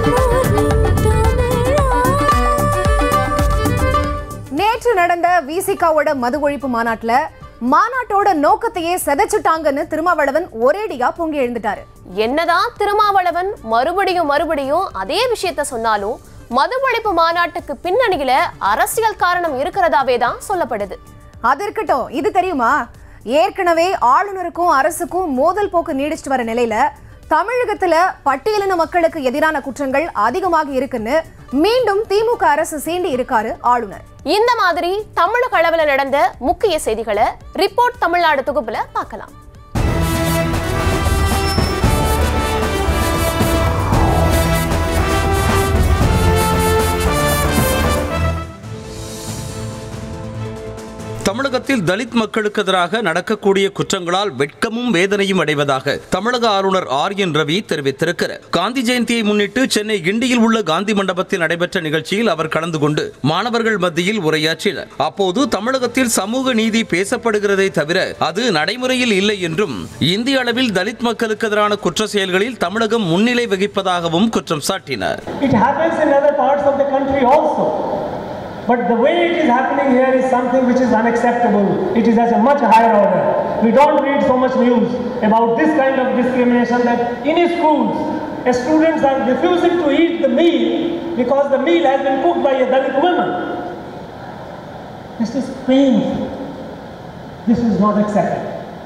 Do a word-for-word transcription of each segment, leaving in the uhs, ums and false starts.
நேற்று நடந்த விசிகாவோட மது ஒழிப்பு மாநாட்டுல மாநாட்டோட நோக்கத்தையே செதைச்சுட்டாங்கன்னு திருமாவளவன் ஒரேடியா பொங்கி எழுந்துட்டாரு. என்னதான் திருமாவளவன் மறுபடியும் மறுபடியும் அதே விஷயத்த சொன்னாலும் மது ஒழிப்பு மாநாட்டுக்கு பின்னணியில அரசியல் காரணம் இருக்கிறதாவே தான் சொல்லப்படுது. அது இருக்கட்டும், இது தெரியுமா? ஏற்கனவே ஆளுநருக்கும் அரசுக்கும் மோதல் போக்கு நீடிச்சிட்டு வர நிலையில தமிழகத்துல பட்டியலின மக்களுக்கு எதிரான குற்றங்கள் அதிகமாக இருக்குன்னு மீண்டும் திமுக அரசு சீண்டி இருக்காரு ஆளுநர். இந்த மாதிரி தமிழக அளவுல நடந்த முக்கிய செய்திகளை ரிப்போர்ட் தமிழ்நாடு தொகுப்புல பார்க்கலாம். தமிழகத்தில் தலித் மக்களுக்கு எதிராக நடக்கக்கூடிய குற்றங்களால் வெட்கமும் வேதனையும் அடைவதாக தமிழக ஆளுநர் ஆர் என் ரவி தெரிவித்திருக்கிறார். காந்தி ஜெயந்தியை முன்னிட்டு சென்னை கிண்டியில் உள்ள காந்தி மண்டபத்தில் நடைபெற்ற நிகழ்ச்சியில் அவர் கலந்து கொண்டு மாணவர்கள் மத்தியில் உரையாற்றினார். அப்போது தமிழகத்தில் சமூக நீதி பேசப்படுகிறதை தவிர அது நடைமுறையில் இல்லை என்றும் இந்திய அளவில் தலித் மக்களுக்கு எதிரான குற்ற செயல்களில் தமிழகம் முன்னிலை வகிப்பதாகவும் குற்றம் சாட்டினார். But the way it is happening here is something which is unacceptable. It is at a much higher order. We don't read so much news about this kind of discrimination that in schools, students are refusing to eat the meal because the meal has been cooked by a Dalit woman. This is painful. This is not acceptable.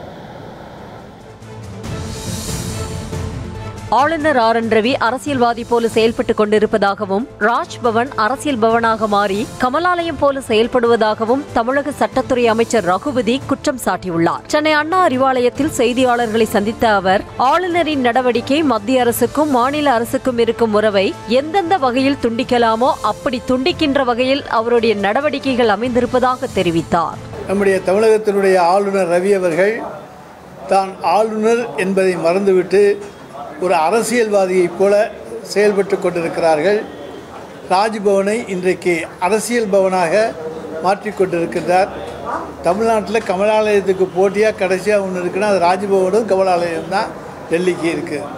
ஆளுநர் R N Ravi அரசியல்வாதி போல செயல்பட்டுக் கொண்டிருப்பதாகவும் ராஜ்பவன் அரசியல் பவனாக மாறி கமலாலயம் போல செயல்படுவதாகவும் தமிழக சட்டத்துறை அமைச்சர் ரகுபதி குற்றம் சாட்டியுள்ளார். சென்னை அண்ணா அறிவாலயத்தில் செய்தியாளர்களை சந்தித்த அவர் ஆளுநரின் நடவடிக்கை மத்திய அரசுக்கும் மாநில அரசுக்கும் இருக்கும் உறவை எந்தெந்த வகையில் துண்டிக்கலாமோ அப்படி துண்டிக்கின்ற வகையில் அவருடைய நடவடிக்கைகள் அமைந்திருப்பதாக தெரிவித்தார். நம்முடைய தமிழகத்தினுடைய ஆளுநர் ரவி அவர்கள் தான் ஆளுநர் என்பதை மறந்துவிட்டு ஒரு அரசியல்வாதியைப் போல செயல்பட்டு கொண்டிருக்கிறார்கள். ராஜ்பவனை இன்றைக்கு அரசியல் பவனாக மாற்றிக்கொண்டிருக்கிறார். தமிழ்நாட்டில் கமலாலயத்துக்கு போட்டியாக கடைசியாக ஒன்று இருக்குன்னா அது ராஜ்பவனும் கமலாலயம் தான் டெல்லிக்கு இருக்குது.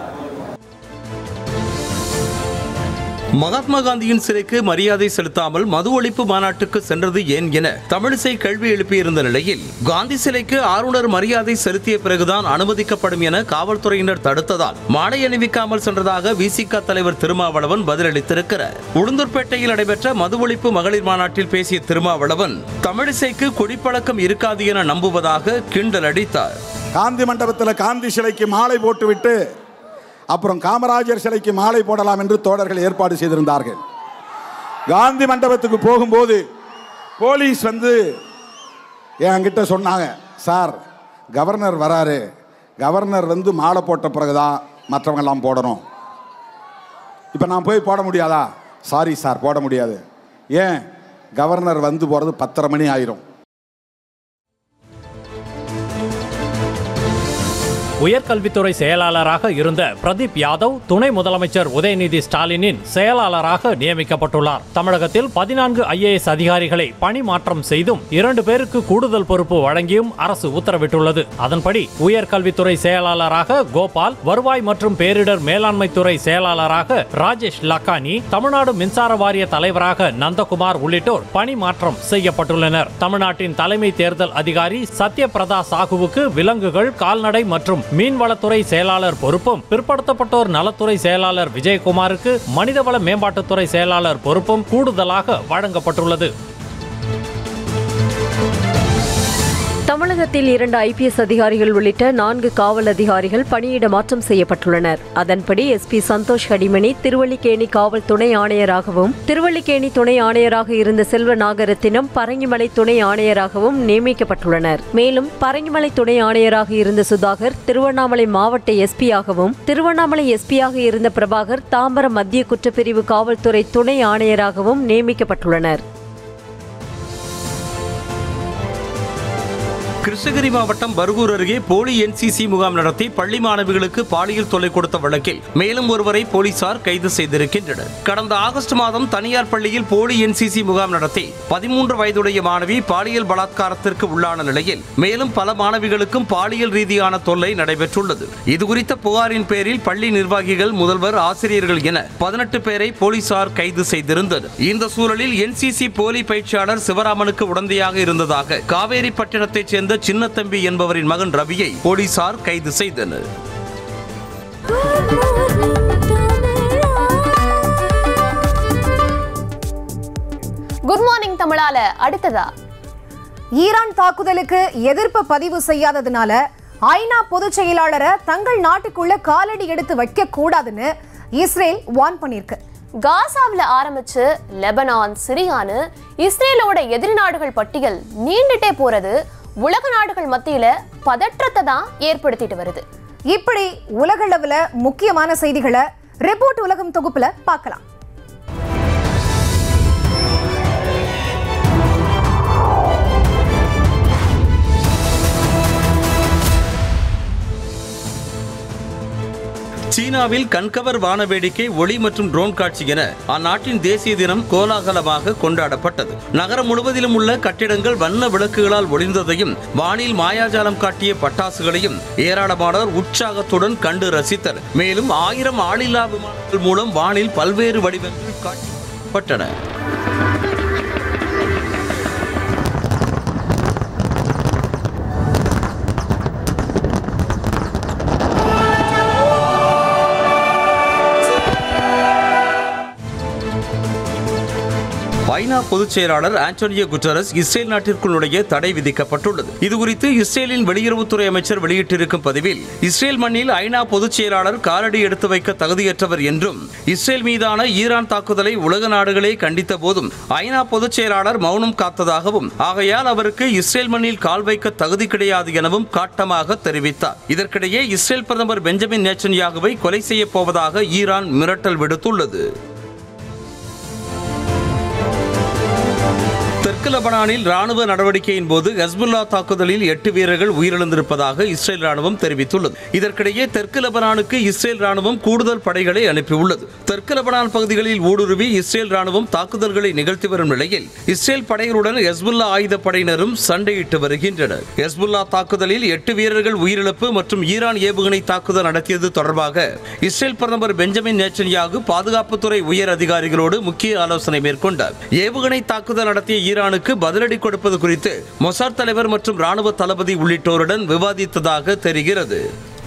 மகாத்மா காந்தியின் சிலைக்கு மரியாதை செலுத்தாமல் மது ஒழிப்பு மாநாட்டுக்கு சென்றது ஏன் என தமிழிசை கேள்வி எழுப்பியிருந்த நிலையில் காந்தி சிலைக்கு ஆளுநர் மரியாதை செலுத்திய பிறகுதான் அனுமதிக்கப்படும் என காவல்துறையினர் தடுத்ததால் மாலை அணிவிக்காமல் சென்றதாக விசிக தலைவர் திருமாவளவன் பதிலளித்திருக்கிறார். உளுந்தூர்பேட்டையில் நடைபெற்ற மது ஒழிப்பு மகளிர் மாநாட்டில் பேசிய திருமாவளவன் தமிழிசைக்கு குடிப்பழக்கம் இருக்காது என நம்புவதாக கிண்டல் அடித்தார். காந்தி மண்டபத்தில் காந்தி சிலைக்கு மாலை போட்டுவிட்டு அப்புறம் காமராஜர் சிலைக்கு மாலை போடலாம் என்று தோழர்கள் ஏற்பாடு செய்திருந்தார்கள். காந்தி மண்டபத்துக்கு போகும்போது போலீஸ் வந்து என்கிட்ட சொன்னாங்க, சார் கவர்னர் வராரு, கவர்னர் வந்து மாலை போட்ட பிறகுதான் மற்றவங்கெல்லாம் போடணும். இப்போ நான் போய் போட முடியாதா? சாரி சார், போட முடியாது. ஏன்? கவர்னர் வந்து போகிறது பத்தரை மணி ஆயிரும். உயர்கல்வித்துறை செயலாளராக இருந்த பிரதீப் யாதவ் துணை முதலமைச்சர் உதயநிதி ஸ்டாலினின் செயலாளராக நியமிக்கப்பட்டுள்ளார். தமிழகத்தில் பதினான்கு ஐ ஏ எஸ் அதிகாரிகளை பணி மாற்றம் செய்தும் இரண்டு பேருக்கு கூடுதல் பொறுப்பு வழங்கியும் அரசு உத்தரவிட்டுள்ளது. அதன்படி உயர்கல்வித்துறை செயலாளராக கோபால், வருவாய் மற்றும் பேரிடர் மேலாண்மை துறை செயலாளராக ராஜேஷ் லக்கானி, தமிழ்நாடு மின்சார வாரிய தலைவராக நந்தகுமார் உள்ளிட்டோர் பணி மாற்றம் செய்யப்பட்டுள்ளனர். தமிழ்நாட்டின் தலைமை தேர்தல் அதிகாரி சத்யபிரதா சாகுவுக்கு விலங்குகள், கால்நடை மற்றும் மீன்வளத்துறை செயலாளர் பொறுப்பும், பிற்படுத்தப்பட்டோர் நலத்துறை செயலாளர் விஜயகுமாருக்கு மனிதவள மேம்பாட்டுத்துறை செயலாளர் பொறுப்பும் கூடுதலாக வழங்கப்பட்டுள்ளது. தமிழகத்தில் இரண்டு ஐ பி எஸ் அதிகாரிகள் உள்ளிட்ட நான்கு காவல் அதிகாரிகள் பணியிட மாற்றம் செய்யப்பட்டுள்ளனர். அதன்படி எஸ் பி சந்தோஷ் கடிமணி திருவல்லிக்கேணி காவல் துணை ஆணையராகவும், திருவல்லிக்கேணி துணை ஆணையராக இருந்த செல்வ நாகரத்தினம் பரங்கிமலை துணை ஆணையராகவும் நியமிக்கப்பட்டுள்ளனர். மேலும் பரங்கிமலை துணை ஆணையராக இருந்த சுதாகர் திருவண்ணாமலை மாவட்ட எஸ்பியாகவும், திருவண்ணாமலை எஸ்பியாக இருந்த பிரபாகர் தாம்பரம் மத்திய குற்றப்பிரிவு காவல்துறை துணை ஆணையராகவும் நியமிக்கப்பட்டுள்ளனர். கிருஷ்ணகிரி மாவட்டம் பர்கூர் அருகே போலி என்சிசி முகாம் நடத்தி பள்ளி மாணவிகளுக்கு பாலியல் தொல்லை கொடுத்த வழக்கில் மேலும் ஒருவரை போலீசார் கைது செய்திருக்கின்றனர். கடந்த ஆகஸ்ட் மாதம் தனியார் பள்ளியில் போலி என்சிசி முகாம் நடத்தி பதிமூன்று வயதுடைய மாணவி பாலியல் பலாத்காரத்திற்கு உள்ளான நிலையில் மேலும் பல மாணவிகளுக்கும் பாலியல் ரீதியான தொல்லை நடைபெற்றுள்ளது. இதுகுறித்த புகாரின் பேரில் பள்ளி நிர்வாகிகள், முதல்வர், ஆசிரியர்கள் என பதினெட்டு பேரை போலீசார் கைது செய்திருந்தனர். இந்த சூழலில் என்சிசி போலி பயிற்சியாளர் சிவராமனுக்கு உடந்தையாக இருந்ததாக காவேரி பட்டினத்தைச் சேர்ந்த சின்னத்தம்பி என்பவரின் மகன் ரவியை போலீசார் கைது செய்தனர். குட் மார்னிங் தமிழால அடுத்ததா, ஈரான் தாக்குதலுக்கு எதிர்ப்பு பதிவு செய்யாததுனால ஐநா பொதுச் செயலாளரை தங்கள் நாட்டுக்குள்ள காலடி எடுத்து வைக்க கூடாதுன்னு இஸ்ரேல் வார்ன் பண்ணிருக்கு. காசாவில் ஆரம்பிச்சு லெபனான், சிரியானு இஸ்ரேலோட எதிரி நாடுகள் பட்டியல் நீண்டுட்டே போறது உலக நாடுகள் மத்தியில பதற்றத்தை தான் ஏற்படுத்திட்டு வருது. இப்படி உலகளவுல முக்கியமான செய்திகளை ரிப்போர்ட் உலகம் தொகுப்புல பார்க்கலாம். சீனாவில் கண்கவர் வான வேடிக்கை, ஒளி மற்றும் ட்ரோன் காட்சி என அந்நாட்டின் தேசிய தினம் கோலாகலமாக கொண்டாடப்பட்டது. நகரம் முழுவதிலும் உள்ள கட்டிடங்கள் வண்ண விளக்குகளால் ஒளிர்ந்ததையும் வானில் மாயாஜாலம் காட்டிய பட்டாசுகளையும் ஏராளமானோர் உற்சாகத்துடன் கண்டு ரசித்தனர். மேலும் ஆயிரம் ஆளில்லா விமானங்கள் மூலம் வானில் பல்வேறு வடிவங்கள் காட்டப்பட்டன. ஐநா பொதுச் செயலாளர் ஆண்டோனியோ குட்டரஸ் இஸ்ரேல் நாட்டிற்குள் நுழைய தடை விதிக்கப்பட்டுள்ளது. இதுகுறித்து இஸ்ரேலின் வெளியுறவுத்துறை அமைச்சர் வெளியிட்டிருக்கும் பதிவில், இஸ்ரேல் மண்ணில் ஐநா பொதுச் செயலாளர் காலடி எடுத்து வைக்க தகுதியற்றவர் என்றும், இஸ்ரேல் மீதான ஈரான் தாக்குதலை உலக நாடுகளே கண்டித்த போதும் ஐநா பொதுச் செயலாளர் மௌனம் காத்ததாகவும், ஆகையால் அவருக்கு இஸ்ரேல் மண்ணில் கால் வைக்க தகுதி கிடையாது எனவும் காட்டமாக தெரிவித்தார். இதற்கிடையே இஸ்ரேல் பிரதமர் பெஞ்சமின் நேத்தன்யாகுவை கொலை செய்யப் போவதாக ஈரான் மிரட்டல் விடுத்துள்ளது. தெற்கு லெபனானில் ராணுவ நடவடிக்கையின் போது ஹெஸ்புல்லா தாக்குதலில் எட்டு வீரர்கள் உயிரிழந்திருப்பதாக இஸ்ரேல் ராணுவம் தெரிவித்துள்ளது. இதற்கிடையே தெற்கு லெபனானுக்கு இஸ்ரேல் ராணுவம் கூடுதல் படைகளை அனுப்பியுள்ளது. தெற்கு லெபனான் பகுதிகளில் ஊடுருவி இஸ்ரேல் ராணுவம் தாக்குதல்களை நிகழ்த்தி வரும் நிலையில் இஸ்ரேல் படைகளுடன் ஹெஸ்புல்லா ஆயுதப்படையினரும் சண்டையிட்டு வருகின்றனர். ஹெஸ்புல்லா தாக்குதலில் எட்டு வீரர்கள் உயிரிழப்பு மற்றும் ஈரான் ஏவுகணை தாக்குதல் நடத்தியது தொடர்பாக இஸ்ரேல் பிரதமர் பெஞ்சமின் நேத்தன்யாகு பாதுகாப்புத்துறை உயர் அதிகாரிகளோடு முக்கிய ஆலோசனை மேற்கொண்டார். ஏவுகணை தாக்குதல் நடத்திய ஈரானுக்கு பதிலடி கொடுப்பது குறித்து மொசாட் தலைவர் மற்றும் ராணுவ தளபதி உள்ளிட்டோருடன் விவாதித்ததாக தெரிகிறது.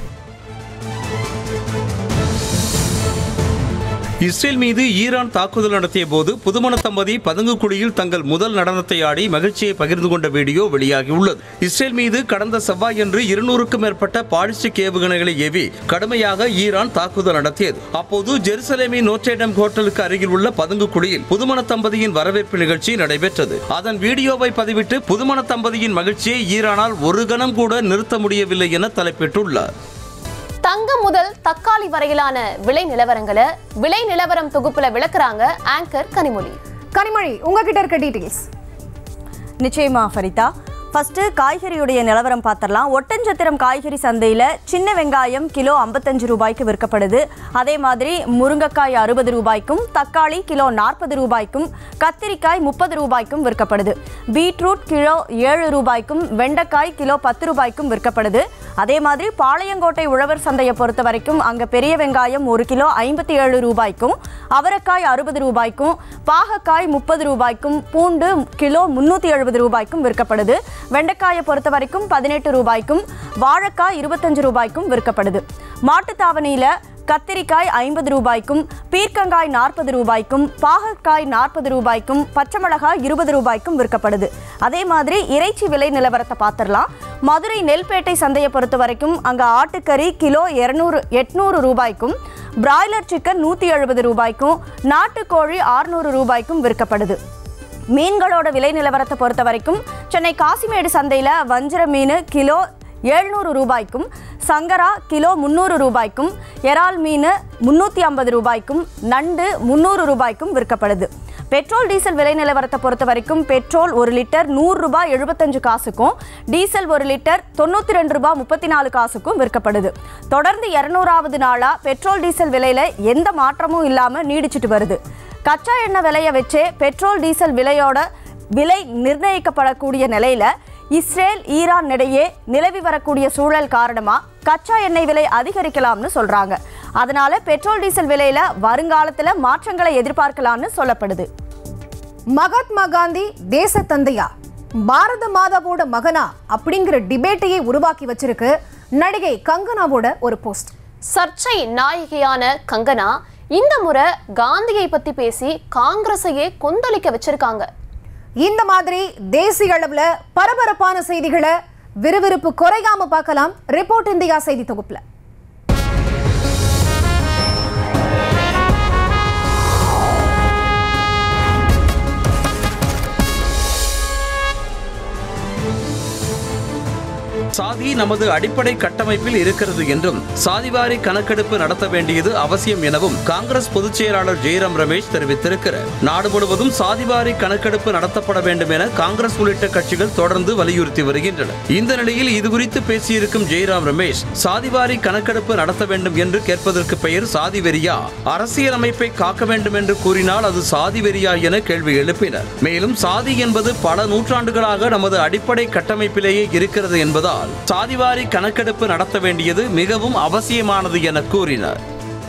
இஸ்ரேல் மீது ஈரான் தாக்குதல் நடத்திய போது புதுமண தம்பதி பதுங்கு குழியில் தங்கள் முதல் நடனத்தை ஆடி மகிழ்ச்சியை பகிர்ந்து கொண்ட வீடியோ வெளியாகியுள்ளது. இஸ்ரேல் மீது கடந்த செவ்வாயன்று இருநூறுக்கும் மேற்பட்ட பாலிஸ்டிக் ஏவுகணைகளை ஏவி கடுமையாக ஈரான் தாக்குதல் நடத்தியது. அப்போது ஜெருசலேமின் நோட்ரேடம் ஹோட்டலுக்கு அருகில் உள்ள பதுங்கு குழியில் புதுமண தம்பதியின் வரவேற்பு நிகழ்ச்சி நடைபெற்றது. அதன் வீடியோவை பதிவிட்டு புதுமண தம்பதியின் மகிழ்ச்சியை ஈரானால் ஒரு கணம் கூட நிறுத்த முடியவில்லை என தலைப்பிட்டுள்ளார். தங்கம் முதல் தக்காளி வரையிலான விலை நிலவரங்களை விலை நிலவரம் தொகுப்புல விளக்குறாங்க ஆங்கர் கனிமொழி. கனிமொழி, உங்ககிட்ட இருக்க டீடைல்ஸ். நிச்சயமா ஃபரிதா. ஃபர்ஸ்ட் காய்கறியுடைய நிலவரம் பார்த்துடலாம். ஒட்டஞ்சத்திரம் காய்கறி சந்தையில் சின்ன வெங்காயம் கிலோ ஐம்பத்தஞ்சு ரூபாய்க்கு விற்கப்படுது. அதே மாதிரி முருங்கைக்காய் அறுபது ரூபாய்க்கும், தக்காளி கிலோ நாற்பது ரூபாய்க்கும், கத்திரிக்காய் முப்பது ரூபாய்க்கும் விற்கப்படுது. பீட்ரூட் கிலோ ஏழு ரூபாய்க்கும், வெண்டைக்காய் கிலோ பத்து ரூபாய்க்கும் விற்கப்படுது. அதே மாதிரி பாளையங்கோட்டை உழவர் சந்தையை பொறுத்த வரைக்கும் அங்கே பெரிய வெங்காயம் ஒரு கிலோ ஐம்பத்தி ஏழு ரூபாய்க்கும், அவரைக்காய் அறுபது ரூபாய்க்கும், பாகக்காய் முப்பது ரூபாய்க்கும், பூண்டு கிலோ முன்னூற்றி எழுபது ரூபாய்க்கும் விற்கப்படுது. வெண்டைக்காயை பொறுத்த வரைக்கும் பதினெட்டு ரூபாய்க்கும், வாழைக்காய் இருபத்தஞ்சு ரூபாய்க்கும் விற்கப்படுது. மாட்டுத்தாவணியில் கத்திரிக்காய் ஐம்பது ரூபாய்க்கும், பீர்க்கங்காய் நாற்பது ரூபாய்க்கும், பாகற்காய் நாற்பது ரூபாய்க்கும், பச்சை மிளகாய் இருபது ரூபாய்க்கும் விற்கப்படுது. அதே மாதிரி இறைச்சி விலை நிலவரத்தை பார்த்துடலாம். மதுரை நெல்பேட்டை சந்தையை பொறுத்த வரைக்கும் அங்கே ஆட்டுக்கறி கிலோ இருநூறு எட்நூறு ரூபாய்க்கும், பிராய்லர் சிக்கன் நூற்றி எழுபது ரூபாய்க்கும், நாட்டுக்கோழி ஆறுநூறு ரூபாய்க்கும் விற்கப்படுது. மீன்களோட விலை நிலவரத்தை பொறுத்த வரைக்கும் சென்னை காசிமேடு சந்தையில் வஞ்சர மீன் கிலோ எழுநூறு ரூபாய்க்கும், சங்கரா கிலோ முந்நூறு ரூபாய்க்கும், எறால் மீன் முன்னூற்றி ஐம்பது ரூபாய்க்கும், நண்டு முந்நூறு ரூபாய்க்கும் விற்கப்படுது. பெட்ரோல் டீசல் விலை நிலவரத்தை பொறுத்த வரைக்கும் பெட்ரோல் ஒரு லிட்டர் நூறு ரூபாய் எழுபத்தஞ்சு காசுக்கும், டீசல் ஒரு லிட்டர் தொண்ணூற்றி ரெண்டு ரூபாய் முப்பத்தி நாலு காசுக்கும் விற்கப்படுது. தொடர்ந்து இருநூறாவது நாளா பெட்ரோல் டீசல் விலையில எந்த மாற்றமும் இல்லாம நீடிச்சிட்டு வருது. கச்சா எண்ணெய் விலையை வச்சே பெட்ரோல் டீசல் விலையோட விலை நிர்ணயிக்கப்படக்கூடிய நிலையில இஸ்ரேல் ஈரான் இடையே நிலவி வரக்கூடிய சூழல் காரணமா கச்சா எண்ணெய் விலை அதிகரிக்கலாம்னு சொல்றாங்க. அதனால பெட்ரோல் டீசல் விலையில வருங்காலத்துல மாற்றங்களை எதிர்பார்க்கலாம்னு சொல்லப்படுது. மகாத்மா காந்தி தேச தந்தையா, பாரத மாதாவோட மகனா அப்படிங்கிற டிபேட்டையே உருவாக்கி வச்சிருக்கு நடிகை கங்கனாவோட ஒரு போஸ்ட். சர்ச்சை நாயகியான கங்கனா இந்த முறை காந்தியை பத்தி பேசி காங்கிரஸையே கொந்தளிக்க வச்சிருக்காங்க. இந்த மாதிரி தேசிய அளவுல பரபரப்பான செய்திகளை விறுவிறுப்பு குறையாம பார்க்கலாம் ரிப்போர்ட் இந்தியா செய்தி தொகுப்புல. சாதி நமது அடிப்படை கட்டமைப்பில் இருக்கிறது என்றும் சாதிவாரி கணக்கெடுப்பு நடத்த வேண்டியது அவசியம் எனவும் காங்கிரஸ் பொதுச் செயலாளர் ஜெய்ராம் ரமேஷ் தெரிவித்திருக்கிறார். நாடு முழுவதும் சாதிவாரி கணக்கெடுப்பு நடத்தப்பட வேண்டும் என காங்கிரஸ் உள்ளிட்ட கட்சிகள் தொடர்ந்து வலியுறுத்தி வருகின்றன. இந்த நிலையில் இதுகுறித்து பேசியிருக்கும் ஜெய்ராம் ரமேஷ், சாதிவாரி கணக்கெடுப்பு நடத்த வேண்டும் என்று கேட்பதற்கு பெயர் சாதி வெறியா, அரசியலமைப்பை காக்க வேண்டும் என்று கூறினால் அது சாதி வெறியா என கேள்வி எழுப்பினர். மேலும் சாதி என்பது பல நூற்றாண்டுகளாக நமது அடிப்படை கட்டமைப்பிலேயே இருக்கிறது என்பதால் சாதிவாரி கணக்கெடுப்பு நடத்த வேண்டியது மிகவும் அவசியமானது என கூறினார்.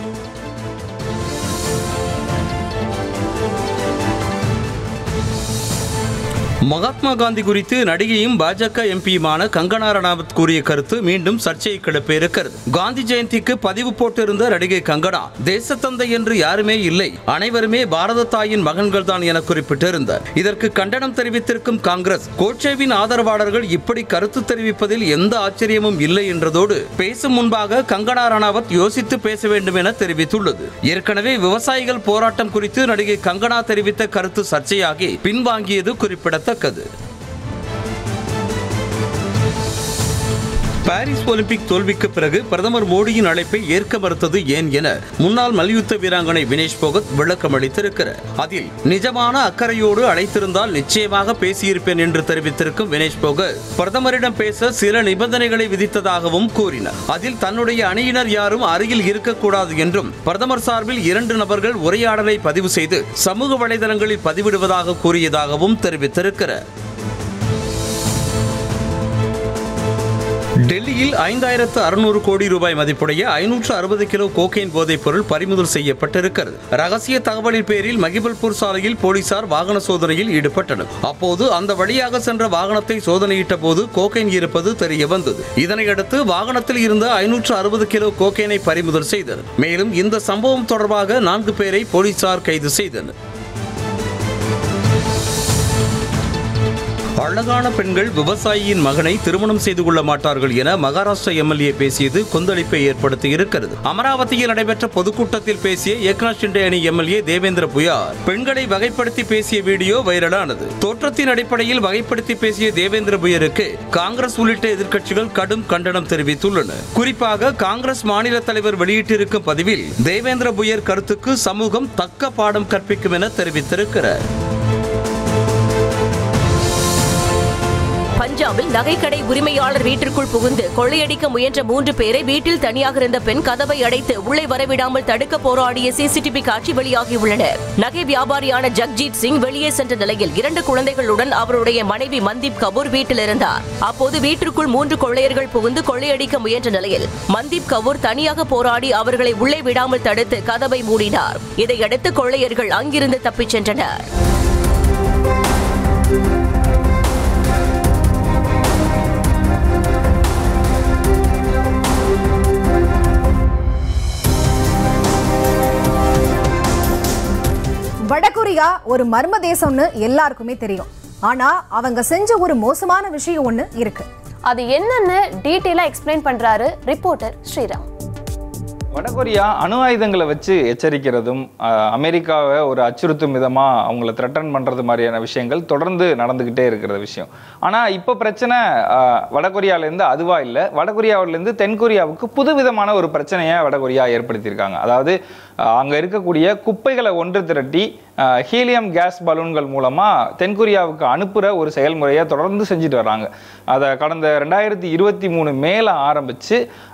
மகாத்மா காந்தி குறித்து நடிகையும் பாஜக எம்பியுமான கங்கனா ரணாவத் கூறிய கருத்து மீண்டும் சர்ச்சையை கிளப்பி இருக்கிறது. காந்தி ஜெயந்திக்கு பதிவு போட்டிருந்த நடிகை கங்கனா, தேசத்தந்தை என்று யாருமே இல்லை, அனைவருமே பாரத தாயின் மகன்கள் தான் என குறிப்பிட்டிருந்தார். இதற்கு கண்டனம் தெரிவித்திருக்கும் காங்கிரஸ், கோட்சேவின் ஆதரவாளர்கள் இப்படி கருத்து தெரிவிப்பதில் எந்த ஆச்சரியமும் இல்லை என்றதோடு பேசும் முன்பாக கங்கனா ரணாவத் யோசித்து பேச வேண்டும் என தெரிவித்துள்ளது. ஏற்கனவே விவசாயிகள் போராட்டம் குறித்து நடிகை கங்கனா தெரிவித்த கருத்து சர்ச்சையாகி பின்வாங்கியது குறிப்பிடத்தக்கது. பாரிஸ் ஒலிம்பிக் தோல்விக்கு பிறகு பிரதமர் மோடியின் அழைப்பை ஏற்க மறுத்தது ஏன் என முன்னாள் மல்யுத்த வீராங்கனை வினேஷ் போகத் விளக்கம் அளித்திருக்கிறார். அதில் நிஜமான அக்கறையோடு அழைத்திருந்தால் நிச்சயமாக பேசியிருப்பேன் என்று தெரிவித்திருக்கும் வினேஷ் போகத், பிரதமரிடம் பேச சில நிபந்தனைகளை விதித்ததாகவும் கூறினார். அதில் தன்னுடைய அணியினர் யாரும் அருகில் இருக்கக்கூடாது என்றும், பிரதமர் சார்பில் இரண்டு நபர்கள் உரையாடலை பதிவு செய்து சமூக வலைதளங்களில் பதிவிடுவதாக கூறியதாகவும் தெரிவித்திருக்கிறார். டெல்லியில் ஐந்தாயிரத்து அறுநூறு கோடி ரூபாய் மதிப்புடைய ஐநூற்று அறுபது கிலோ கோகைன் போதைப் பொருள் பறிமுதல் செய்யப்பட்டிருக்கிறது. ரகசிய தகவலின் பேரில் மகிபல்பூர் சாலையில் போலீசார் வாகன சோதனையில் ஈடுபட்டனர். அப்போது அந்த வழியாக சென்ற வாகனத்தை சோதனையிட்ட போது கோகைன் இருப்பது தெரிய வந்தது. இதனையடுத்து வாகனத்தில் இருந்த ஐநூற்று அறுபது கிலோ கோகைனை பறிமுதல் செய்தனர். மேலும் இந்த சம்பவம் தொடர்பாக நான்கு பேரை போலீசார் கைது செய்தனர். அழகான பெண்கள் விவசாயியின் மகனை திருமணம் செய்து கொள்ள மாட்டார்கள் என மகாராஷ்டிரா எம்எல்ஏ பேசியது கொந்தளிப்பை ஏற்படுத்தி இருக்கிறது. அமராவதியில் நடைபெற்ற பொதுக்கூட்டத்தில் பேசிய ஏக்நாத் ஷிண்டே அணி எம்எல்ஏ தேவேந்திர புயார் பெண்களை வகைப்படுத்தி பேசிய வீடியோ வைரலானது. தோற்றத்தின் அடிப்படையில் வகைப்படுத்தி பேசிய தேவேந்திர புயருக்கு காங்கிரஸ் உள்ளிட்ட எதிர்க்கட்சிகள் கடும் கண்டனம் தெரிவித்துள்ளன. குறிப்பாக காங்கிரஸ் மாநில தலைவர் வெளியிட்டிருக்கும் பதிவில் தேவேந்திர புயர் கருத்துக்கு சமூகம் தக்க பாடம் கற்பிக்கும் என தெரிவித்திருக்கிறார். பஞ்சாபில் நகைக்கடை உரிமையாளர் வீட்டிற்குள் புகுந்து கொள்ளையடிக்க முயன்ற மூன்று பேரை வீட்டில் தனியாக இருந்த பெண் கதவை அடைத்து உள்ளே வரவிடாமல் தடுக்க போராடிய சிசிடிவி காட்சி வெளியாகியுள்ளன. நகை வியாபாரியான ஜக்ஜீத் சிங் வெளியே சென்ற நிலையில் இரண்டு குழந்தைகளுடன் அவருடைய மனைவி மன்தீப் கபூர் வீட்டில் இருந்தார். அப்போது வீட்டிற்குள் மூன்று கொள்ளையர்கள் புகுந்து கொள்ளையடிக்க முயன்ற நிலையில் மன்தீப் கபூர் தனியாக போராடி அவர்களை உள்ளே விடாமல் தடுத்து கதவை மூடினார். இதையடுத்து கொள்ளையர்கள் அங்கிருந்து தப்பிச் சென்றனர். வடகொரியா ஒரு மர்ம தேசம்னு எல்லாருக்குமே தெரியும். ஆனா அவங்க செஞ்ச ஒரு மோசமான விஷயம் ஒண்ணு இருக்கு. அது என்னன்னு டீடைலா எக்ஸ்பிளைன் பண்றாரு ரிப்போர்ட்டர் ஸ்ரீராம். வடகொரியா அணு ஆயுதங்களை வச்சு எச்சரிக்கிறதும் அமெரிக்காவை ஒரு அச்சுறுத்தும் விதமாக அவங்கள த்ரெட்டன் பண்ணுறது மாதிரியான விஷயங்கள் தொடர்ந்து நடந்துக்கிட்டே இருக்கிற விஷயம். ஆனால் இப்போ பிரச்சனை வடகொரியாவிலேருந்து அதுவாக இல்லை, வடகொரியாவிலேருந்து தென்கொரியாவுக்கு புது விதமான ஒரு பிரச்சனையை வடகொரியா ஏற்படுத்தியிருக்காங்க. அதாவது அங்கே இருக்கக்கூடிய குப்பைகளை ஒன்று திரட்டி ஹீலியம் கேஸ் பலூன்கள் மூலமாக தென்கொரியாவுக்கு அனுப்புகிற ஒரு செயல்முறையை தொடர்ந்து செஞ்சுட்டு வர்றாங்க. அதை கடந்த ரெண்டாயிரத்தி இருபத்தி மூணு மேலே ஆரம்பித்து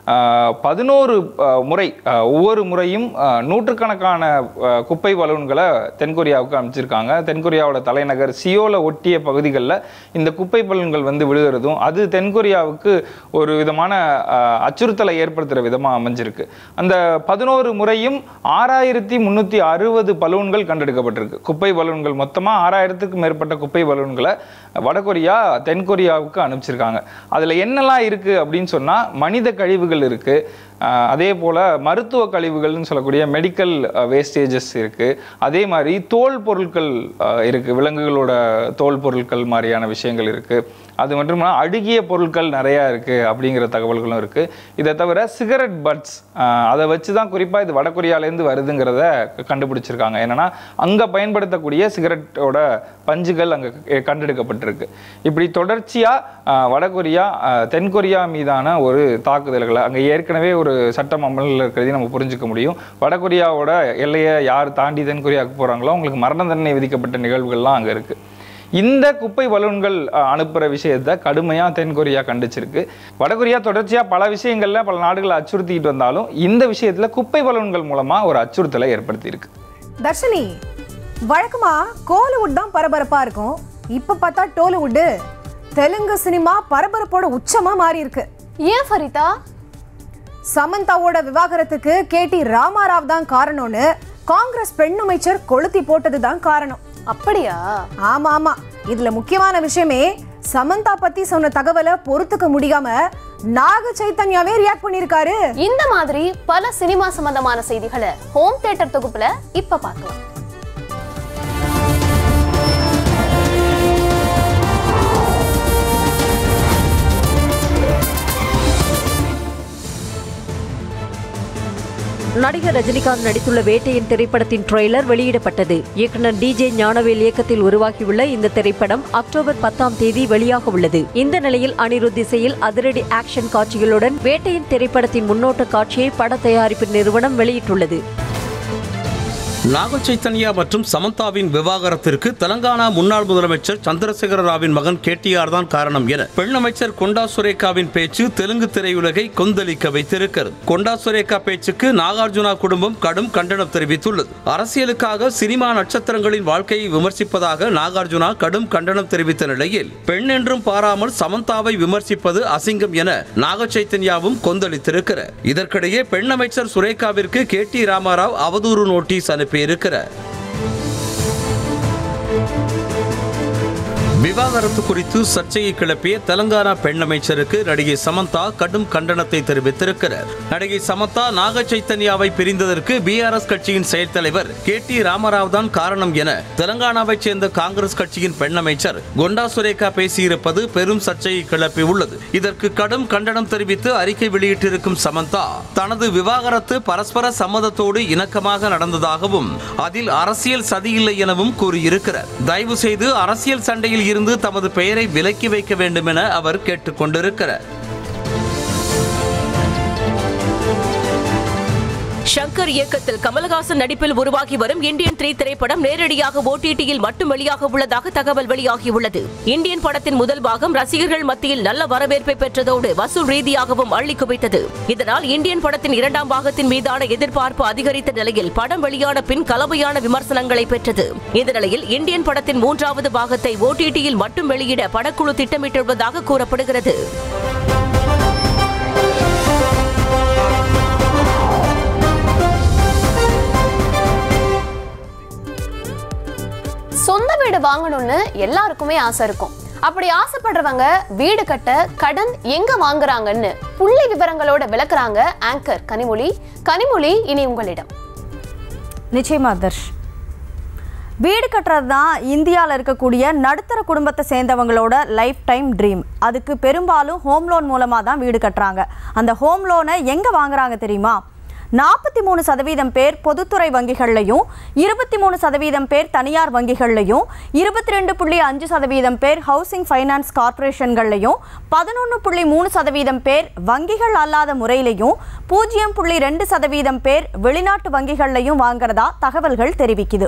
பதினோரு முறை ஒவ்வொரு முறையும் நூற்றுக்கணக்கான குப்பை பலூன்களை தென்கொரியாவுக்கு அனுப்பிச்சிருக்காங்க. தென்கொரியாவோட தலைநகர் சியோலை ஒட்டிய பகுதிகளில் இந்த குப்பை பலூன்கள் வந்து விழுகிறதும் அது தென்கொரியாவுக்கு ஒரு விதமான அச்சுறுத்தலை ஏற்படுத்துகிற விதமாக அமைஞ்சிருக்கு. அந்த பதினோரு முறையும் ஆறாயிரத்தி முந்நூற்றி அறுபது பலூன்கள் கண்டெடுக்கப்பட்டிருக்கு. குப்பை பலூன்கள் மொத்தமாக ஆறாயிரத்துக்கும் மேற்பட்ட குப்பை பலூன்களை வடகொரியா தென்கொரியாவுக்கு அனுப்பிச்சிருக்காங்க. அதில் என்னெல்லாம் இருக்குது அப்படின்னு சொன்னால் மனித கழிவுகள் இருக்குது, அதே போல் மருத்துவ கழிவுகள்னு சொல்லக்கூடிய மெடிக்கல் வேஸ்டேஜஸ் இருக்குது, அதே மாதிரி தோல் பொருட்கள் இருக்குது, விலங்குகளோட தோல் பொருட்கள் மாதிரியான விஷயங்கள் இருக்குது, அது மட்டும் இல்லாமல் அழுகிய பொருட்கள் நிறையா இருக்குது அப்படிங்கிற தகவல்களும் இருக்குது. இதை தவிர சிகரெட் பட்ஸ் அதை வச்சு தான் குறிப்பாக இது வடகொரியாவிலேருந்து வருதுங்கிறத கண்டுபிடிச்சிருக்காங்க. என்னென்னா அங்கே பயன்படுத்தக்கூடிய சிகரெட்டோட பஞ்சுகள் அங்கே கண்டெடுக்கப்பட்டிருக்கு. இப்படி தொடர்ச்சியாக வடகொரியா தென்கொரியா மீதான ஒரு தாக்குதல்களை, அங்கே ஏற்கனவே ஒரு சட்டம் அமலில் இருக்கிறதையும் நம்ம புரிஞ்சுக்க முடியும். வடகொரியாவோட எல்லையை யார் தாண்டி தென்கொரியாவுக்கு போகிறாங்களோ அவங்களுக்கு மரண தண்டனை விதிக்கப்பட்ட நிகழ்வுகள்லாம் அங்கே இருக்குது. இந்த குப்பை பலூன்கள் அனுப்புகிற விஷயத்தை கடுமையாக தென்கொரியா கண்டிச்சிருக்கு. வடகொரியா தொடர்ச்சியாக பல விஷயங்களில் பல நாடுகளை அச்சுறுத்திட்டு வந்தாலும் இந்த விஷயத்தில் குப்பை பலூன்கள் மூலமாக ஒரு அச்சுறுத்தலை ஏற்படுத்தியிருக்கு. தர்ஷினி, வழக்கமா கோலிவுட் தான் பரபரப்பா இருக்கும், இப்ப பார்த்தா டோலிவுட் தெலுங்கு சினிமா பரபரப்போட உச்சமா மாறி இருக்கு. ஏன் ஃபரிதா? சமந்தாவோட விவாகரத்துக்கு கே டி ராமாராவ் தான் காரணம்னு காங்கிரஸ் பெண் அமைச்சர் கொளுத்தி போட்டது தான் காரணம். அப்படியா? ஆமா ஆமா. இதுல முக்கியமான விஷயமே சமந்தா பத்தி சொன்ன தகவலை பொறுத்துக்க முடியாம நாக சைத்தன்யாவே ரியாக்ட் பண்ணிருக்காரு. இந்த மாதிரி பல சினிமா சம்பந்தமான செய்திகளை ஹோம் தியேட்டர் தொகுப்புல இப்ப பார்க்கலாம். நடிகர் ரஜினிகாந்த் நடித்துள்ள வேட்டையின் திரைப்படத்தின் ட்ரெய்லர் வெளியிடப்பட்டது. இயக்குனர் டி ஜே ஞானவேல் இயக்கத்தில் உருவாகியுள்ள இந்த திரைப்படம் அக்டோபர் பத்தாம் தேதி வெளியாக உள்ளது. இந்த நிலையில் அனிருத் இசையில் அதிரடி ஆக்ஷன் காட்சிகளுடன் வேட்டையின் திரைப்படத்தின் முன்னோட்ட காட்சியை பட தயாரிப்பு நிறுவனம் வெளியிட்டுள்ளது. நாக சைத்தன்யா மற்றும் சமந்தாவின் விவாகரத்திற்கு தெலங்கானா முன்னாள் முதலமைச்சர் சந்திரசேகர ராவின் மகன் கே டி ஆர் தான் காரணம் என பெண் அமைச்சர் கொண்டா சுரேகாவின் பேச்சு தெலுங்கு திரையுலகை கொந்தளிக்க வைத்திருக்கிறது. கொண்டா சுரேகா பேச்சுக்கு நாகார்ஜுனா குடும்பம் கடும் கண்டனம் தெரிவித்துள்ளது. அரசியலுக்காக சினிமா நட்சத்திரங்களின் வாழ்க்கையை விமர்சிப்பதாக நாகார்ஜுனா கடும் கண்டனம் தெரிவித்த நிலையில் பெண் என்றும் பாராமல் சமந்தாவை விமர்சிப்பது அசிங்கம் என நாக சைத்தன்யாவும் கொந்தளித்திருக்கிறார். இதற்கிடையே பெண் அமைச்சர் சுரேகாவிற்கு கே டி ராமாராவ் அவதூறு நோட்டீஸ் அனுப்பி இருக்கிறார். விவாகரத்து குறித்து சர்ச்சையை கிளப்பிய தெலங்கானா பெண் அமைச்சருக்கு நடிகை சமந்தா கடும் கண்டனத்தை தெரிவித்திருக்கிறார். நடிகை சமந்தா நாக சைத்தன்யாவை பிரிந்ததற்கு பி ஆர் எஸ் கட்சியின் செயல் தலைவர் கே டி ராமராவ் தான் காரணம் என தெலங்கானாவைச் சேர்ந்த காங்கிரஸ் கட்சியின் பெண் அமைச்சர் கொண்டா சுரேகா பேசியிருப்பது பெரும் சர்ச்சையை கிளப்பி உள்ளது. இதற்கு கடும் கண்டனம் தெரிவித்து அறிக்கை வெளியிட்டிருக்கும் சமந்தா தனது விவாகரத்து பரஸ்பர சம்மதத்தோடு இணக்கமாக நடந்ததாகவும் அதில் அரசியல் சதியில்லை எனவும் கூறியிருக்கிறார். தயவு செய்து அரசியல் சண்டையில் இருந்து தமது பெயரை விலக்கி வைக்க வேண்டும் என அவர் கேட்டுக் கொண்டிருக்கிறார். ஷங்கர் இயக்கத்தில் கமல்ஹாசன் நடிப்பில் உருவாகி வரும் இந்தியன் த்ரீ திரைப்படம் நேரடியாக ஓ டி டியில் மட்டும் வெளியாக உள்ளதாக தகவல் வெளியாகியுள்ளது. இந்தியன் படத்தின் முதல் பாகம் ரசிகர்கள் மத்தியில் நல்ல வரவேற்பை பெற்றதோடு வசூல் ரீதியாகவும் அள்ளி குவித்தது. இதனால் இந்தியன் படத்தின் இரண்டாம் பாகத்தின் மீதான எதிர்பார்ப்பு அதிகரித்த நிலையில் படம் வெளியான பின் கலவையான விமர்சனங்களை பெற்றது. இந்த நிலையில் இந்தியன் படத்தின் மூன்றாவது பாகத்தை ஓ டி டியில் மட்டும் வெளியிட படக்குழு திட்டமிட்டுள்ளதாக கூறப்படுகிறது. சொந்த வீடு வாங்கணும்னு எல்லாருக்குமே ஆசை இருக்கும். அப்படி ஆசைப்படுறவங்க வீடு கட்ட கடன் எங்க வாங்குறாங்கன்னு புள்ளி விவரங்களோட விளக்குறாங்க ஆங்கர் கனிமொழி. கனிமொழி, இனி உங்களிடம். நிச்சயமா தர்ஷ், வீடு கட்டுறது தான் இந்தியாவில் இருக்கக்கூடிய நடுத்தர குடும்பத்தை சேர்ந்தவங்களோட லைஃப் டைம் ட்ரீம். அதுக்கு பெரும்பாலும் ஹோம் லோன் மூலமாக தான் வீடு கட்டுறாங்க. அந்த ஹோம் லோனை எங்கே வாங்குறாங்க தெரியுமா? நாற்பத்தி மூணு சதவீதம் பேர் பொதுத்துறை வங்கிகள்லையும் இருபத்தி மூணு சதவீதம் பேர் தனியார் வங்கிகள்லையும் இருபத்தி ரெண்டு புள்ளி அஞ்சு சதவீதம் பேர் ஹவுசிங் ஃபைனான்ஸ் கார்பரேஷன்கள்லையும் பதினொன்று புள்ளி மூணு சதவீதம் பேர் வங்கிகள் அல்லாத முறையிலையும் பூஜ்ஜியம் புள்ளி ரெண்டு சதவீதம் பேர் வெளிநாட்டு வங்கிகள்லையும் வாங்குறதா தகவல்கள் தெரிவிக்குது.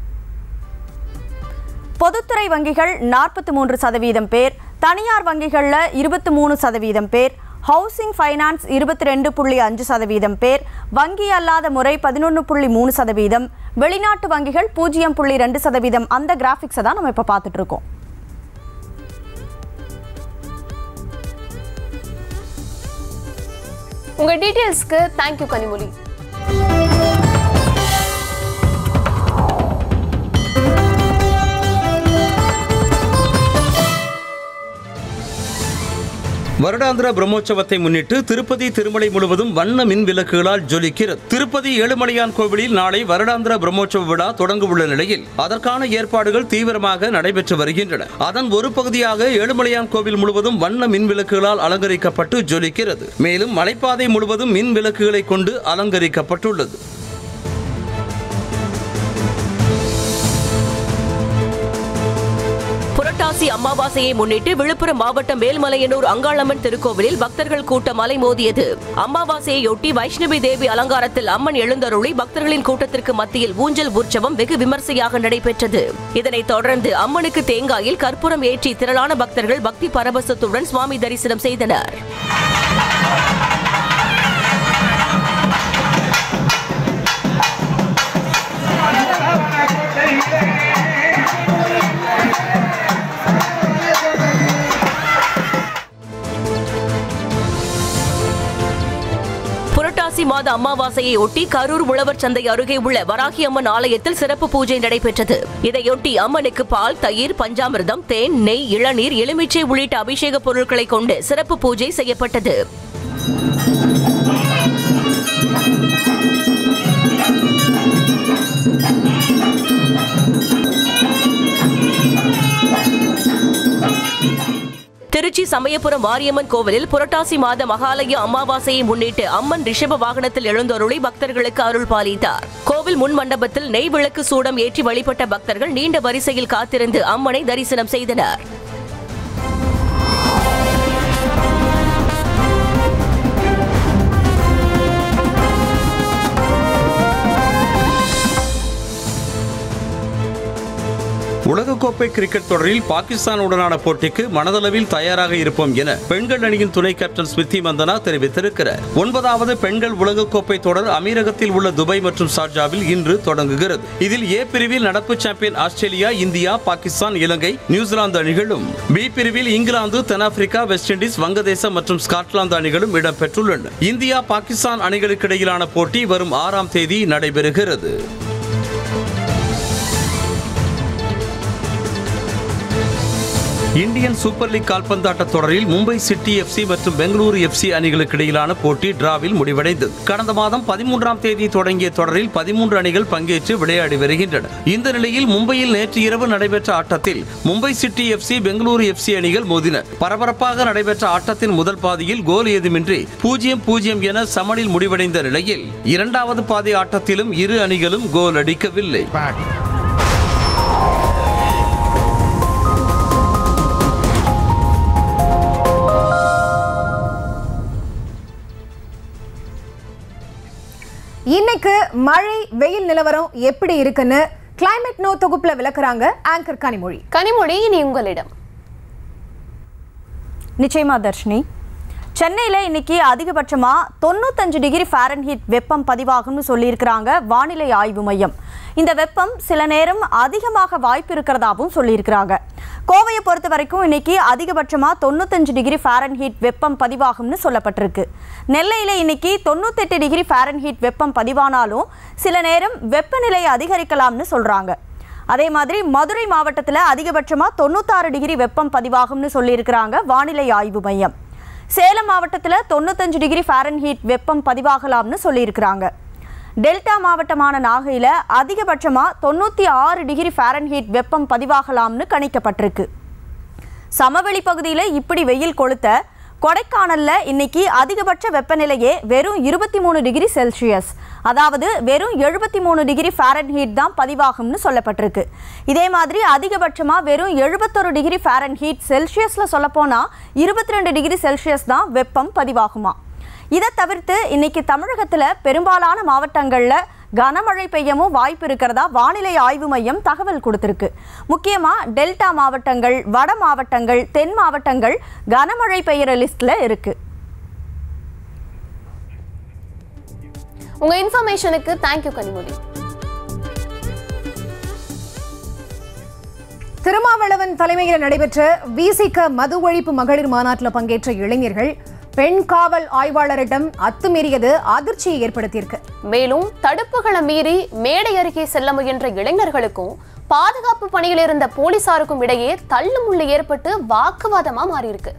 பொதுத்துறை வங்கிகள் நாற்பத்தி மூன்று சதவீதம் பேர், தனியார் வங்கிகளில் இருபத்தி மூணு சதவீதம் பேர், ஹவுசிங் ஃபைனான்ஸ் இருபத்தி ரெண்டு புள்ளி அஞ்சு சதவீதம் பேர், வங்கி அல்லாத முறை பதினொன்று புள்ளி மூணு சதவீதம், வெளிநாட்டு வங்கிகள் பூஜ்ஜியம் புள்ளி ரெண்டு சதவீதம். அந்த கிராஃபிக்ஸை தான் நம்ம இப்போ பார்த்துட்டு இருக்கோம். உங்க டீடைல்ஸ்க்கு தேங்க்யூ கனிமொழி. வருடாந்திர பிரம்மோற்சவத்தை முன்னிட்டு திருப்பதி திருமலை முழுவதும் வண்ண மின் விளக்குகளால் ஜொலிக்கிறது. திருப்பதி ஏழுமலையான் கோவிலில் நாளை வருடாந்திர பிரம்மோற்சவ விழா தொடங்க உள்ள நிலையில் அதற்கான ஏற்பாடுகள் தீவிரமாக நடைபெற்று வருகின்றன. அதன் ஒரு பகுதியாக ஏழுமலையான் கோவில் முழுவதும் வண்ண மின் விளக்குகளால் அலங்கரிக்கப்பட்டு ஜொலிக்கிறது. மேலும் மலைப்பாதை முழுவதும் மின் விளக்குகளை கொண்டு அலங்கரிக்கப்பட்டுள்ளது. புரட்டாசி அமாவாசையை முன்னிட்டு விழுப்புரம் மாவட்டம் மேல்மலையனூர் அங்காளம்மன் திருக்கோவிலில் பக்தர்கள் கூட்டம் அலைமோதியது. அமாவாசையொட்டி வைஷ்ணவி தேவி அலங்காரத்தில் அம்மன் எழுந்தருளி பக்தர்களின் கூட்டத்திற்கு மத்தியில் ஊஞ்சல் உற்சவம் வெகு விமர்சையாக நடைபெற்றது. இதனைத் தொடர்ந்து அம்மனுக்கு தேங்காயில் கற்பூரம் ஏற்றி திரளான பக்தர்கள் பக்தி பரவசத்துடன் சுவாமி தரிசனம் செய்தனர். புரட்டாசி மாத அமாவாசையை ஒட்டி கரூர் உழவர் சந்தை அருகே உள்ள வராகி அம்மன் ஆலயத்தில் சிறப்பு பூஜை நடைபெற்றது. இதையொட்டி அம்மனுக்கு பால், தயிர், பஞ்சாமிர்தம், தேன், நெய், இளநீர், எலுமிச்சை உள்ளிட்ட அபிஷேக பொருட்களை கொண்டு சிறப்பு பூஜை செய்யப்பட்டது. திருச்சி சமயபுரம் மாரியம்மன் கோவிலில் புரட்டாசி மாத மகாலய அமாவாசையை முன்னிட்டு அம்மன் ரிஷப வாகனத்தில் எழுந்தருளி பக்தர்களுக்கு அருள் பாலித்தார். கோவில் முன் மண்டபத்தில் நெய் விளக்கு சூடம் ஏற்றி வழிபட்ட பக்தர்கள் நீண்ட வரிசையில் காத்திருந்து அம்மனை தரிசனம் செய்தனர். உலகக்கோப்பை கிரிக்கெட் தொடரில் பாகிஸ்தானுடனான போட்டிக்கு மனதளவில் தயாராக இருப்போம் என பெண்கள் அணியின் துணை கேப்டன் ஸ்மிருதி மந்தனா தெரிவித்திருக்கிறார். ஒன்பதாவது பெண்கள் உலகக்கோப்பை தொடர் அமீரகத்தில் உள்ள துபாய் மற்றும் ஷார்ஜாவில் இன்று தொடங்குகிறது. இதில் ஏ பிரிவில் நடப்பு champion Australia, India, Pakistan, Ilangai, New Zealand அணிகளும், பி பிரிவில் இங்கிலாந்து, தென்னாப்பிரிக்கா, வெஸ்ட் இண்டீஸ், வங்கதேசம் மற்றும் ஸ்காட்லாந்து அணிகளும் இடம்பெற்றுள்ளன. இந்தியா பாகிஸ்தான் அணிகளுக்கு இடையிலான போட்டி வரும் ஆறாம் தேதி நடைபெறுகிறது. இந்தியன் சூப்பர் லீக் கால்பந்தாட்ட தொடரில் மும்பை சிட்டி எஃப்சி மற்றும் பெங்களூரு எஃப்சி அணிகளுக்கு இடையிலான போட்டி டிராவில் முடிவடைந்தது. கடந்த மாதம் பதிமூன்றாம் தேதி தொடங்கிய தொடரில் பதிமூன்று அணிகள் பங்கேற்று விளையாடி வருகின்றன. இந்த நிலையில் மும்பையில் நேற்று இரவு நடைபெற்ற ஆட்டத்தில் Mumbai city FC, Bengaluru FC அணிகள் மோதின. பரபரப்பாக நடைபெற்ற ஆட்டத்தின் முதல் பாதியில் கோல் ஏதுமின்றி பூஜ்ஜியம் பூஜ்ஜியம் என சமனில் முடிவடைந்த நிலையில் இரண்டாவது பாதி ஆட்டத்திலும் இரு அணிகளும் கோல் அடிக்கவில்லை. இன்னைக்கு மழை வெயில் நிலவரம் எப்படி இருக்குன்னு கிளைமேட் நோ தொகுப்புல விளக்குறாங்க ஆங்கர் கனிமொழி. கனிமொழி, இனி உங்களிடம். நிச்சயமா தர்ஷினி. சென்னையில் இன்னைக்கு அதிகபட்சமாக தொண்ணூத்தஞ்சு டிகிரி ஃபாரன்ஹீட் வெப்பம் பதிவாகும்னு சொல்லியிருக்கிறாங்க வானிலை ஆய்வு மையம். இந்த வெப்பம் சில நேரம் அதிகமாக வாய்ப்பு இருக்கிறதாகவும் சொல்லியிருக்கிறாங்க. கோவையை பொறுத்த வரைக்கும் இன்னைக்கு அதிகபட்சமாக தொண்ணூத்தஞ்சு டிகிரி ஃபாரன்ஹீட் வெப்பம் பதிவாகும்னு சொல்லப்பட்டிருக்கு. நெல்லையில் இன்னைக்கு தொண்ணூத்தெட்டு டிகிரி ஃபாரன்ஹீட் வெப்பம் பதிவானாலும் சில நேரம் வெப்பநிலை அதிகரிக்கலாம்னு சொல்கிறாங்க. அதே மாதிரி மதுரை மாவட்டத்தில் அதிகபட்சமாக தொண்ணூத்தாறு டிகிரி வெப்பம் பதிவாகும்னு சொல்லியிருக்கிறாங்க வானிலை ஆய்வு மையம். சேலம் மாவட்டத்தில் தொண்ணூத்தஞ்சு டிகிரி ஃபாரன்ஹீட் வெப்பம் பதிவாகலாம்னு சொல்லியிருக்கிறாங்க. டெல்டா மாவட்டமான நாகையில் அதிகபட்சமாக தொண்ணூற்றி ஆறு டிகிரி ஃபாரன்ஹீட் வெப்பம் பதிவாகலாம்னு கணிக்கப்பட்டிருக்கு. சமவெளி பகுதியில் இப்படி வெயில் கொளுத்த கொடைக்கானல்ல இன்னைக்கு அதிகபட்ச வெப்பநிலையே வெறும் இருபத்தி மூணு டிகிரி செல்சியஸ், அதாவது வெறும் எழுபத்தி மூணு டிகிரி ஃபாரன்ஹீட் தான் பதிவாகும்னு சொல்லப்பட்டிருக்கு. இதே மாதிரி அதிகபட்சமாக வெறும் எழுபத்தொரு டிகிரி ஃபாரன்ஹீட் செல்சியஸில் சொல்லப்போனால் இருபத்தி ரெண்டு டிகிரி செல்சியஸ் தான் வெப்பம் பதிவாகுமா. இதை தவிர்த்து இன்னைக்கு தமிழகத்தில் பெரும்பாலான மாவட்டங்களில் கனமழை பெய்யவும் வாய்ப்பு இருக்கிறதா வானிலை ஆய்வு மையம் தகவல் கொடுத்திருக்கு. முக்கியமாக டெல்டா மாவட்டங்கள், வட மாவட்டங்கள், தென் மாவட்டங்கள் கனமழை பெய்கிற லிஸ்ட்ல இருக்கு. உங்க இன்ஃபர்மேஷனுக்கு தேங்க்யூ கனிமொழி. திருமாவளவன் தலைமையில் நடைபெற்ற விசிக மது ஒழிப்பு மகளிர் மாநாட்டில் பங்கேற்ற இளைஞர்கள் பெண் காவல் ஆய்வாளரிடம் அத்துமீறியது அதிர்ச்சியை ஏற்படுத்தியிருக்கு. மேலும் தடுப்புகளை மீறி மேடை அருகே செல்ல முயன்ற இளைஞர்களுக்கும் பாதுகாப்பு பணியில் இருந்த போலீசாருக்கும் இடையே தள்ளுமுள்ளு ஏற்பட்டு வாக்குவாதமா மாறியிருக்கு.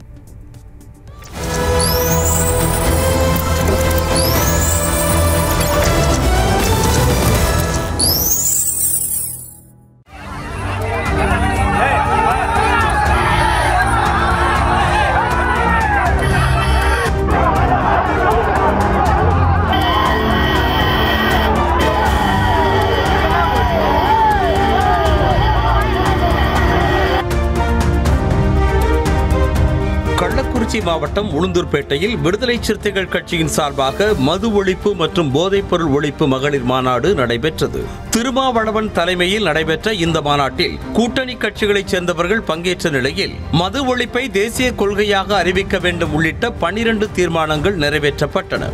கள்ளக்குறிச்சி மாவட்டம் உளுந்தூர்பேட்டையில் விடுதலை சிறுத்தைகள் கட்சியின் சார்பாக மது ஒழிப்பு மற்றும் போதைப்பொருள் ஒழிப்பு மகளிர் மாநாடு நடைபெற்றது. திருமாவளவன் தலைமையில் நடைபெற்ற இந்த மாநாட்டில் கூட்டணி கட்சிகளைச் சேர்ந்தவர்கள் பங்கேற்ற நிலையில் மது ஒழிப்பை தேசிய கொள்கையாக அறிவிக்க வேண்டும் உள்ளிட்ட பனிரண்டு தீர்மானங்கள் நிறைவேற்றப்பட்டன.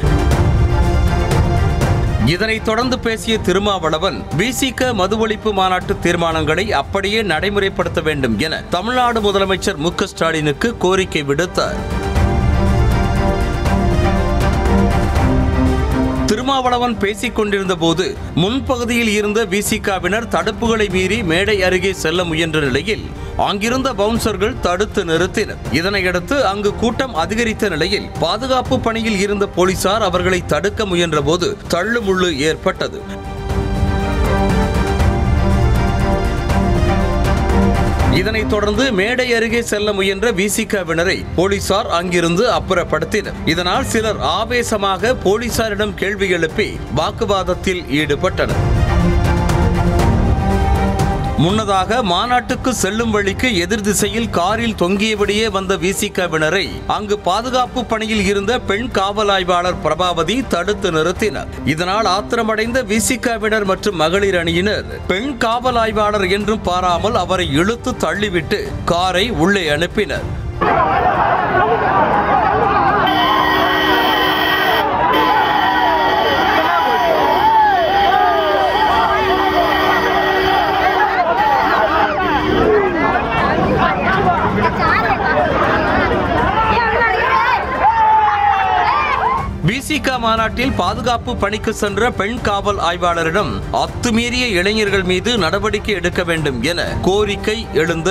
இதனைத் தொடர்ந்து பேசிய திருமாவளவன் விசிக மது ஒழிப்பு மாநாட்டு தீர்மானங்களை அப்படியே நடைமுறைப்படுத்த வேண்டும் என தமிழ்நாடு முதலமைச்சர் மு க ஸ்டாலினுக்கு கோரிக்கை விடுத்தார். திருமாவளவன் பேசிக் கொண்டிருந்த போது முன்பகுதியில் இருந்த விசிகாவினர் தடுப்புகளை மீறி மேடை அருகே செல்ல முயன்ற நிலையில் அங்கிருந்த பவுன்சர்கள் தடுத்து நிறுத்தினர். இதனையடுத்து அங்கு கூட்டம் அதிகரித்த நிலையில் பாதுகாப்பு பணியில் இருந்த போலீசார் அவர்களை தடுக்க முயன்ற போது தள்ளுமுள்ளு ஏற்பட்டது. இதனைத் தொடர்ந்து மேடை அருகே செல்ல முயன்ற விசிகாவினரை போலீசார் அங்கிருந்து அப்புறப்படுத்தினர். இதனால் சிலர் ஆவேசமாக போலீசாரிடம் கேள்வி எழுப்பி வாக்குவாதத்தில் ஈடுபட்டனர். முன்னதாக மாநாட்டுக்கு செல்லும் வழிக்கு எதிர் திசையில் காரில் தொங்கியபடியே வந்த விசிகாவினரை அங்கு பாதுகாப்பு பணியில் இருந்த பெண் காவல் ஆய்வாளர் பிரபாவதி தடுத்து நிறுத்தினர். இதனால் ஆத்திரமடைந்த விசிகாவினர் மற்றும் மகளிர் அணியினர் பெண் காவல் ஆய்வாளர் என்றும் பாராமல் அவரை இழுத்து தள்ளிவிட்டு காரை உள்ளே அனுப்பினர். விசிக மாநாட்டில் பாதுகாப்பு பணிக்கு சென்ற பெண் காவல் ஆய்வாளரிடம் அத்துமீறிய இளைஞர்கள் மீது நடவடிக்கை எடுக்க வேண்டும் என கோரிக்கை எழுந்தது.